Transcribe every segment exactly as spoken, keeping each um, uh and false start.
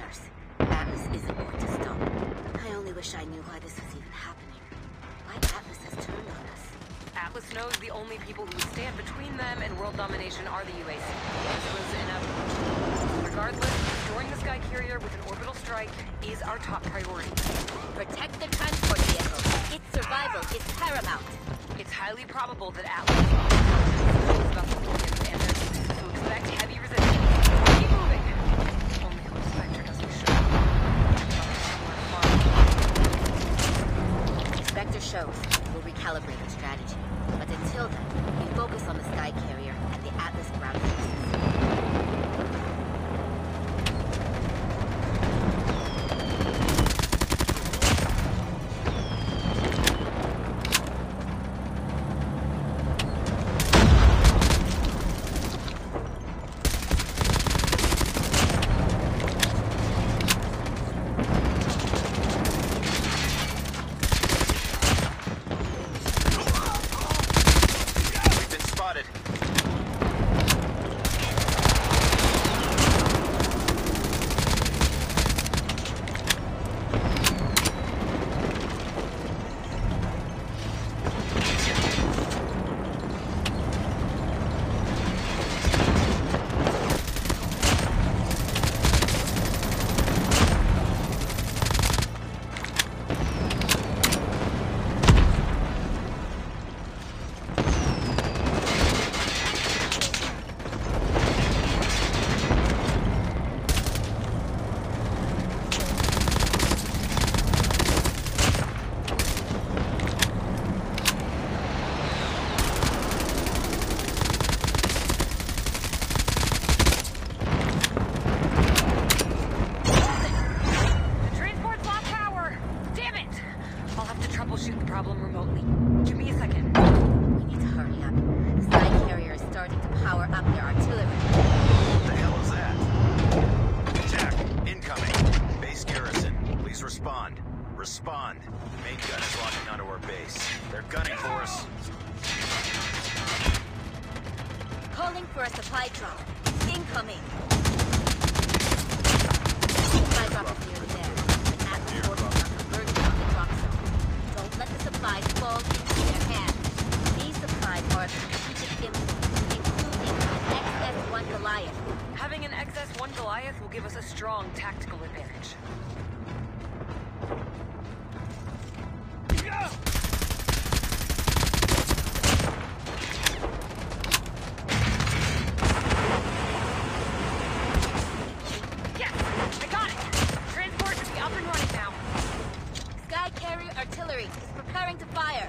course. Atlas isn't going to stop. I only wish I knew why this was even happening. Why Atlas has turned on us. Atlas knows the only people who would stand between them and world domination are the U A C. This was inevitable. Regardless, destroying the Sky Carrier with an orbital strike is our top priority. Protect the transport vehicle. Its survival is paramount. It's highly probable that Atlas knows about the Vulcans and their uses, so expect heavy resistance. Keep moving. Only hope Spectre doesn't show. If Spectre shows, we'll recalibrate our strategy. But until then, we focus on the Sky Carrier and the Atlas ground forces. For a supply drop. Incoming. Supply drop is nearly there. Atlas forces are converging on the drop zone. Don't let the supplies fall into their hands. These supplies are of strategic import, including an X S one Goliath. Having an X S one Goliath will give us a strong tactical advantage. Artillery is preparing to fire.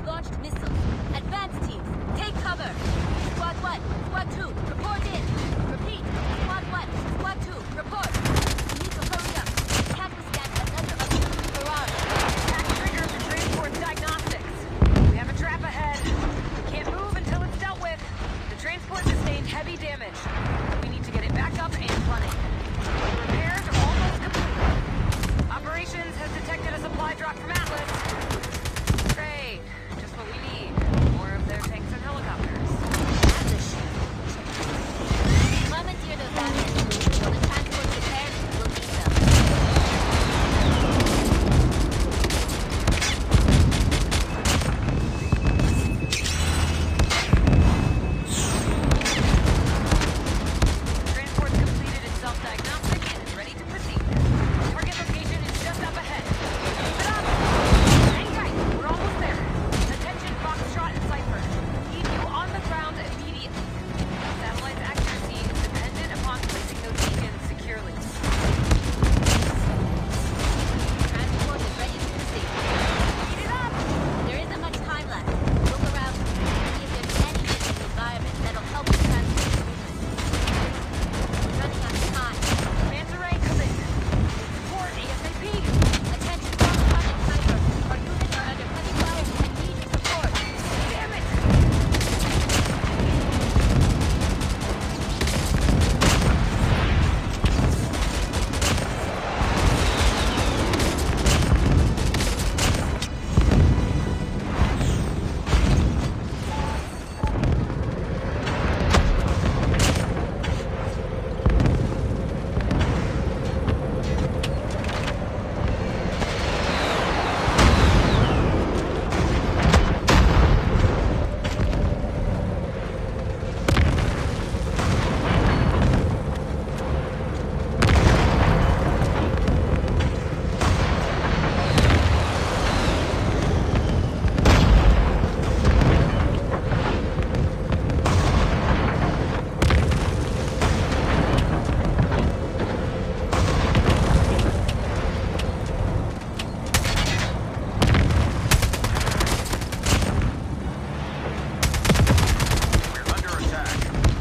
launched missiles. Advance teams, take cover. Squad one, Squad two, report in. Repeat, Squad one, Squad two, report. You need to hurry up. We can't withstand another artillery barrage. Attack triggers the transport's diagnostics. We have a trap ahead. We can't move until it's dealt with. The transport sustained heavy damage. We need to get it back up and running. Repairs are almost complete. Operations has detected a supply drop from Atlas. Great. Just what we need. More of their tanks and helicopters. Atlas ship. Commandeer those assets. When the transport's repaired, we'll need them. Transport's completed its self-diagnostic and is ready to proceed. Target location is just up ahead. Keep it up! Hang tight, we're almost there. Attention, Foxtrot and Cypher. Need you on the ground immediately. Satellite's accuracy is dependent upon placing those beacons securely. Transport is ready to proceed. Speed it up! There isn't much time left. Look around. See if there's anything in the environment that'll help the transport movement. We're running out of time. Manta Ray, come in. Support ASAP. Attention, Foxtrot and Cypher. Our units are under heavy fire and need your support. Damn it! We're under attack.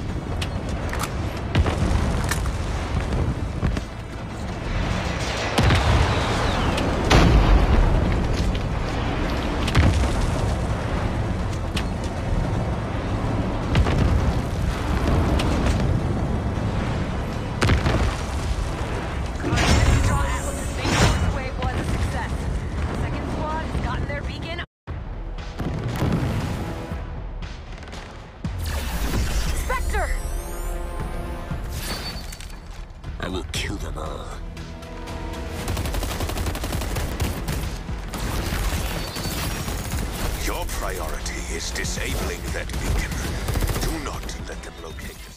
Draw Atlas's main force away was a success. The second squad has gotten their beacon. Spectre! I will kill them all. Your priority is disabling that beacon. Do not let them locate us.